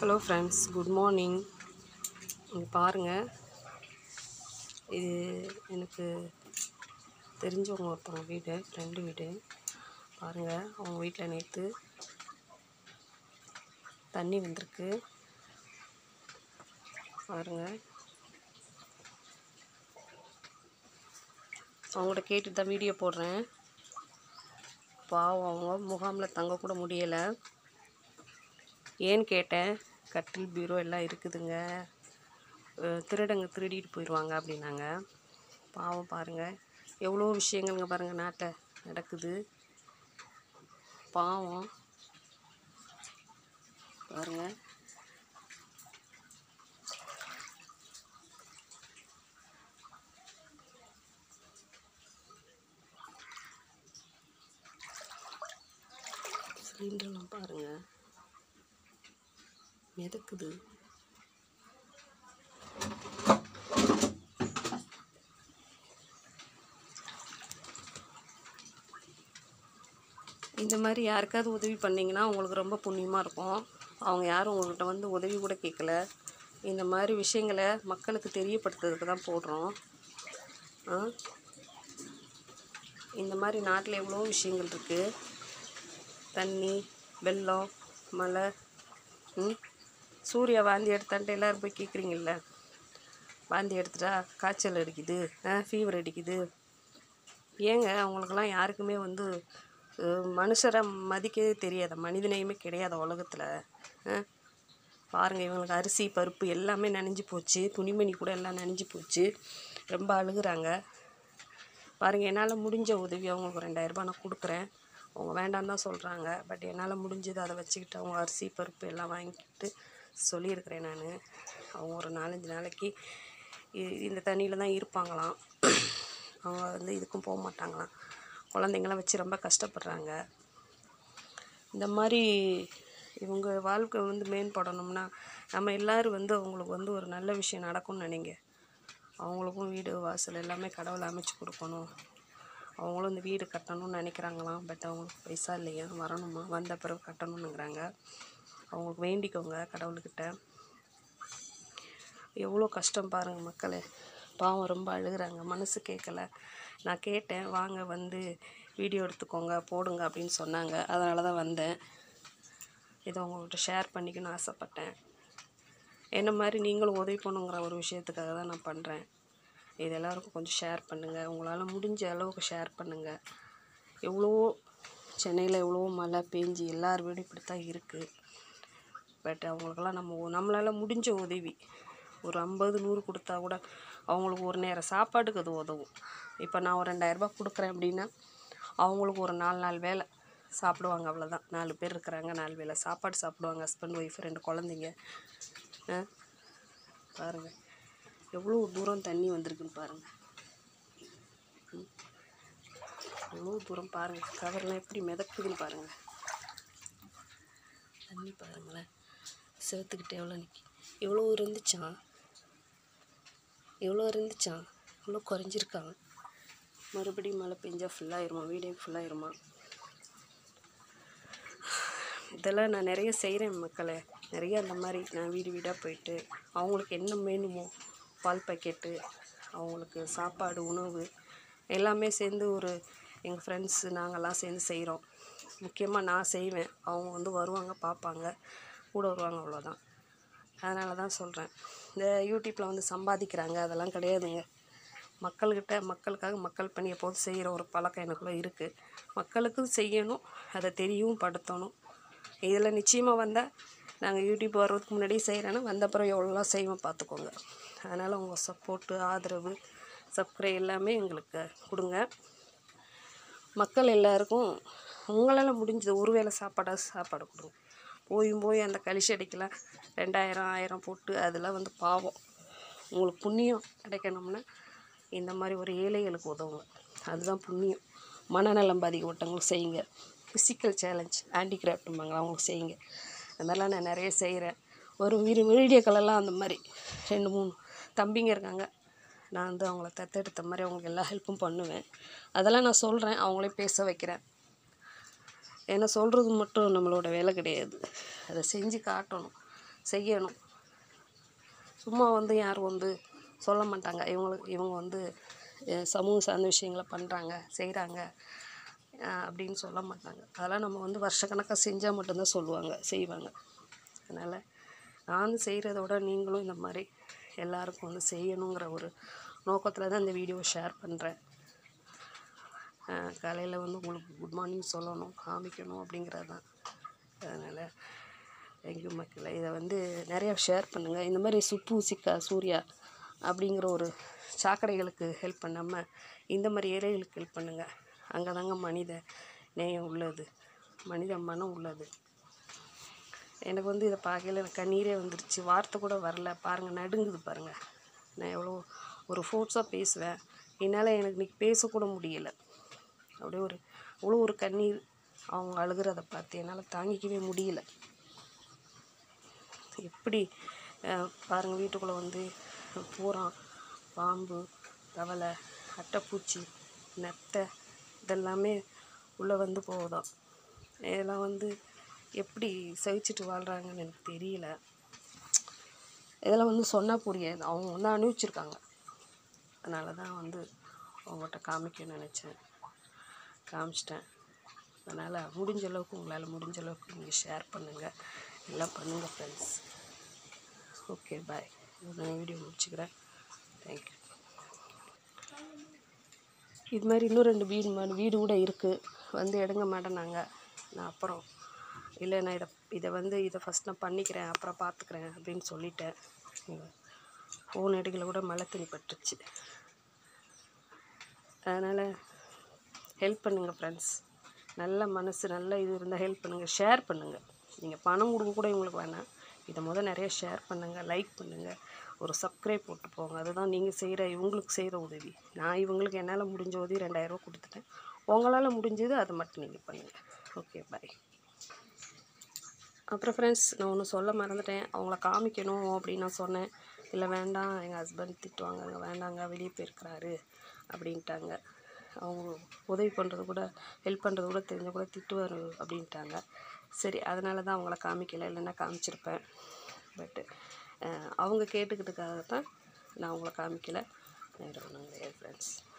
Hello friends, good morning. இங்கே பாருங்கள், இது எனக்கு தெரிஞ்சவங்க ஒருத்தவங்க வீடு, ஃப்ரெண்டு வீடு. பாருங்கள், அவங்க வீட்டில் நேற்று தண்ணி வந்திருக்கு. பாருங்கள், அவங்கள்ட்ட கேட்டு தான் வீடியோ போடுறேன். பாவம், அவங்க முகாமில் தங்கக்கூட முடியலை. ஏன்னு கேட்டேன், கட்டில் பீரோ எல்லாம் இருக்குதுங்க, திருடங்க திருடிட்டு போயிடுவாங்க அப்படின்னாங்க. பாவம் பாருங்கள், எவ்வளோ விஷயங்கள்ங்க பாருங்கள் நாட்டில் நடக்குது. பாவம் பாருங்கள். சிலிண்டர்லாம் பாருங்கள் மிதக்குது. இந்த மாதிரி யாருக்காவது உதவி பண்ணிங்கன்னா உங்களுக்கு ரொம்ப புண்ணியமாக இருக்கும். அவங்க யாரும் உங்கள்கிட்ட வந்து உதவி கூட கேட்கல. இந்த மாதிரி விஷயங்களை மக்களுக்கு தெரியப்படுத்துறதுக்கு தான் போடுறோம். இந்த மாதிரி நாட்டில் எவ்வளோ விஷயங்கள் இருக்குது. தண்ணி, வெள்ளம், மழை. சூர்யா வாந்தி எடுத்தான்ட்டு எல்லோரும் போய் கேட்குறீங்கள, வாந்தி எடுத்துட்டா காய்ச்சல் அடிக்குது, ஃபீவர் அடிக்குது. ஏங்க அவங்களுக்கெல்லாம் யாருக்குமே வந்து மனுஷரை மதிக்கவே தெரியாத, மனிதனையுமே கிடையாது உலகத்தில். பாருங்கள், இவங்களுக்கு அரிசி பருப்பு எல்லாமே நனைஞ்சு போச்சு, துணிமணி கூட எல்லாம் நனைஞ்சு போச்சு. ரொம்ப அழுகுறாங்க. பாருங்கள், என்னால் முடிஞ்ச உதவி அவங்களுக்கு 2000 நான் கொடுக்குறேன். அவங்க வேண்டான்னு தான் சொல்கிறாங்க. பட் என்னால் முடிஞ்சது அதை வச்சுக்கிட்டு அவங்க அரிசி பருப்பு எல்லாம் வாங்கிக்கிட்டு சொல்லியிருக்கிறேன் நான். அவங்க ஒரு 4-5 நாளைக்கு இந்த தண்ணியில் தான் இருப்பாங்களாம். அவங்க வந்து இதுக்கும் போக மாட்டாங்களாம். குழந்தைங்களாம் வச்சு ரொம்ப கஷ்டப்படுறாங்க. இந்த மாதிரி இவங்க வாழ்க்கை வந்து மேம்படணும்னா நம்ம எல்லோரும் வந்து அவங்களுக்கு வந்து ஒரு நல்ல விஷயம் நடக்கும்னு நினைங்க. அவங்களுக்கும் வீடு வாசல் எல்லாமே கடவுள் அமைச்சு கொடுக்கணும். அவங்களும் இந்த வீடு கட்டணும்னு நினைக்கிறாங்களாம். பட் அவங்களுக்கு பைசா இல்லையா, வரணுமா, வந்த பிறகு கட்டணும்னுங்கிறாங்க. அவங்களுக்கு வேண்டிக்கோங்க கடவுள்கிட்ட. எவ்வளோ கஷ்டம் பாருங்கள் மக்களே. பாவம் ரொம்ப அழுகுறாங்க, மனசு கேட்கல. நான் கேட்டேன், வாங்க வந்து வீடியோ எடுத்துக்கோங்க போடுங்க அப்படின்னு சொன்னாங்க. அதனால தான் வந்தேன். இதை உங்கள்கிட்ட ஷேர் பண்ணிக்கணும்னு ஆசைப்பட்டேன். என்ன மாதிரி நீங்களும் உதவி பண்ணுங்கிற ஒரு விஷயத்துக்காக தான் நான் பண்ணுறேன். இது எல்லாருக்கும் கொஞ்சம் ஷேர் பண்ணுங்கள். உங்களால் முடிஞ்ச அளவுக்கு ஷேர் பண்ணுங்கள். எவ்வளோ சென்னையில் எவ்வளோ மழை பெஞ்சு எல்லார் வீடும் இப்படி தான் இருக்குது. பட் அவங்களுக்கெல்லாம் நம்மளால் முடிஞ்ச உதவி ஒரு 50-100 கொடுத்தா கூட அவங்களுக்கு ஒரு நேரம் சாப்பாட்டுக்கு அது உதவும். இப்போ நான் ஒரு 2000 கொடுக்குறேன் அப்படின்னா அவங்களுக்கு ஒரு 4 நாள் வேலை சாப்பிடுவாங்க, அவ்வளோதான். 4 பேர் இருக்கிறாங்க, 4 வேளை சாப்பாடு சாப்பிடுவாங்க. ஹஸ்பண்ட் ஒய்ஃப் 2 குழந்தைங்க. பாருங்கள் எவ்வளோ தூரம் தண்ணி வந்திருக்குன்னு பாருங்கள். எவ்வளோ தூரம் பாருங்கள். கவர்லாம் எப்படி மிதக்குதுன்னு பாருங்கள். தண்ணி பாருங்களேன், செவத்துக்கிட்ட எவ்வளோ நிற்கி. எவ்வளோ இருந்துச்சான், இவ்வளோ குறைஞ்சிருக்காங்க. மறுபடியும் மழை பெஞ்சால் ஃபுல்லாகிருமா, வீடே ஃபுல்லாகிருமா. இதெல்லாம் நான் நிறைய செய்கிறேன் மக்களை. நிறைய அந்த மாதிரி நான் வீடு வீடாக போயிட்டு அவங்களுக்கு என்ன வேணுமோ, பால் பாக்கெட்டு, அவங்களுக்கு சாப்பாடு, உணவு எல்லாமே சேர்ந்து எங்கள் ஃப்ரெண்ட்ஸு நாங்கள்லாம் சேர்ந்து செய்கிறோம். முக்கியமாக நான் செய்வேன், அவங்க வந்து வருவாங்க, பார்ப்பாங்க, கூட வருவாங்க, அவ்வளோதான். அதனால தான் சொல்கிறேன். இந்த யூடியூப்பில் வந்து சம்பாதிக்கிறாங்க அதெல்லாம் கிடையாதுங்க. மக்களுக்காக மக்கள் பணி எப்போதும் செய்கிற ஒரு பழக்கம் எனக்குள்ளே இருக்குது. மக்களுக்கும் செய்யணும், அதை தெரியவும் படுத்தணும். இதில் நிச்சயமாக வந்தால் நாங்கள் யூடியூப் வர்றதுக்கு முன்னாடியே செய்கிறேன்னா வந்தப்புறம் எவ்வளோலாம் செய்வோம் பார்த்துக்கோங்க. அதனால் உங்கள் சப்போர்ட்டு, ஆதரவு, சப்ஸ்கிரைப் எல்லாமே எங்களுக்கு கொடுங்க. மக்கள் எல்லாருக்கும் உங்களால் முடிஞ்சது ஒரு வேளை சாப்பாடு கொடுங்க. போய் அந்த கழிச்சடிக்கெலாம் 2000-1000 போட்டு அதெல்லாம் வந்து பாவம். உங்களுக்கு புண்ணியம் கிடைக்கணும்னா இந்த மாதிரி ஒரு ஏழைகளுக்கு உதவுங்க, அதுதான் புண்ணியம். மனநலம் பாதிக்கப்பட்டவங்களுக்கு செய்யுங்க. ஃபிசிக்கல் சேலஞ்ச், ஹேண்டிகிராஃப்ட்டும்பாங்களா, அவங்களுக்கு செய்யுங்க. அது மாதிரிலாம் நான் நிறைய செய்கிறேன். ஒரு வீடியோக்களெல்லாம் அந்த மாதிரி 2-3 தம்பிங்க இருக்காங்க. நான் வந்து அவங்கள தத்தெடுத்த மாதிரி அவங்களுக்கு எல்லா ஹெல்ப்பும் பண்ணுவேன். அதெல்லாம் நான் சொல்கிறேன், அவங்களே பேச வைக்கிறேன். ஏன்னா சொல்கிறது மட்டும் நம்மளோட வேலை கிடையாது, அதை செஞ்சு காட்டணும். செய்யணும். சும்மா வந்து யாரும் வந்து சொல்ல மாட்டாங்க, இவங்க வந்து சமூக சார்ந்த விஷயங்களை பண்ணுறாங்க செய்கிறாங்க அப்படின்னு சொல்ல மாட்டாங்க. அதெல்லாம் நம்ம வந்து வருஷக்கணக்காக செஞ்சால் மட்டும்தான் சொல்லுவாங்க செய்வாங்க. அதனால் நானும் செய்கிறத விட நீங்களும் இந்த மாதிரி எல்லாருக்கும் வந்து செய்யணுங்கிற ஒரு நோக்கத்தில் தான் இந்த வீடியோவை ஷேர் பண்ணுறேன். காலையில் வந்து உங்களுக்கு குட் மார்னிங் சொல்லணும், காமிக்கணும் அப்படிங்கிறது தான். அதனால் தேங்க்யூ மக்களே. இதை வந்து நிறையா ஷேர் பண்ணுங்கள். இந்த மாதிரி சுப்பு சிக்கா சூர்யா அப்படிங்கிற ஒரு சாக்கடைகளுக்கு ஹெல்ப் பண்ணாமல் இந்த மாதிரி ஏழைகளுக்கு ஹெல்ப் பண்ணுங்கள். அங்கே தாங்க மனித நேயம் உள்ளது, மனித மனம் உள்ளது. எனக்கு வந்து இதை பார்க்கையில் எனக்கு கண்ணீரே வந்துருச்சு, வார்த்தை கூட வரல. பாருங்கள், நடுங்குது பாருங்கள். நான் எவ்வளோ ஒரு ஃபோர்ஸாக பேசுவேன், என்னால் எனக்கு இன்றைக்கி பேசக்கூட முடியலை. அப்படியே அவ்வளோ ஒரு கண்ணீர் அவங்க அழுகிறத பார்த்து என்னால் தாங்கிக்கவே முடியல. எப்படி பாருங்கள், வீட்டுக்குள்ளே வந்து பூரான், பாம்பு, தவளை, அட்டைப்பூச்சி, நத்தை இதெல்லாமே உள்ளே வந்து போகுதாம். இதெல்லாம் வந்து எப்படி சகிச்சுட்டு வாழ்கிறாங்கன்னு எனக்கு தெரியல. இதெல்லாம் வந்து சொன்னால் புரியாது, அவங்க வந்து அனுபவிச்சிருக்காங்க. அதனால தான் வந்து அவங்கள்ட்ட காமிக்கணும்னு நினச்சேன், காமிச்சிட்டேன். அதனால் முடிஞ்ச அளவுக்கு உங்களால் முடிஞ்ச அளவுக்கு நீங்கள் ஷேர் பண்ணுங்கள், எல்லாம் பண்ணுங்கள் ஃப்ரெண்ட்ஸ். ஓகே, பாய். நான் வீடியோ முடிச்சுக்கிறேன். தேங்க்யூ. இது மாதிரி இன்னும் 2 வீடு கூட இருக்குது, வந்து எடுங்க மாட்டேனாங்க. நான் அப்புறம் இல்லை, நான் இதை ஃபஸ்ட் நான் பண்ணிக்கிறேன், அப்புறம் பார்த்துக்கிறேன் அப்படின்னு சொல்லிட்டேன். ஃபோன் அடிக்கல கூட மழை தண்ணி பட்டுருச்சு. அதனால் ஹெல்ப் பண்ணுங்கள் ஃப்ரெண்ட்ஸ். நல்ல மனசு, நல்ல இது இருந்தால் ஹெல்ப் பண்ணுங்கள், ஷேர் பண்ணுங்கள். நீங்கள் பணம் கொடுக்க கூட இவங்களுக்கு வேணாம், இதை நிறைய ஷேர் பண்ணுங்கள், லைக் பண்ணுங்கள், ஒரு சப்ஸ்கிரைப் போட்டு போங்க. அதுதான் நீங்கள் இவங்களுக்கு செய்கிற உதவி. நான் இவங்களுக்கு என்னால் முடிஞ்ச உதவி 2000 ரூபா கொடுத்துட்டேன். உங்களால் முடிஞ்சது அதை மட்டும் நீங்கள் பண்ணுங்கள். Okay, bye. அப்புறம் ஃப்ரெண்ட்ஸ், நான் ஒன்று சொல்ல மறந்துட்டேன். அவங்கள காமிக்கணும் அப்படின்னு நான் சொன்னேன். இல்லை வேண்டாம், எங்கள் ஹஸ்பண்ட் திட்டுவாங்க, அங்கே வேண்டாங்க, வெளியே போயிருக்கிறாரு அப்படின்ட்டாங்க. அவங்க உதவி பண்ணுறது கூட, ஹெல்ப் பண்ணுறது கூட தெரிஞ்ச கூட திட்டுவார் அப்படின்ட்டாங்க. சரி, அதனால தான் அவங்கள காமிக்கலை, இல்லைன்னா காமிச்சிருப்பேன். பட்டு அவங்க கேட்டுக்கிட்டதுக்காக தான் நான் அவங்கள காமிக்கலை. வேறு ஒன்றும் கிடையாது ஃப்ரெண்ட்ஸ்.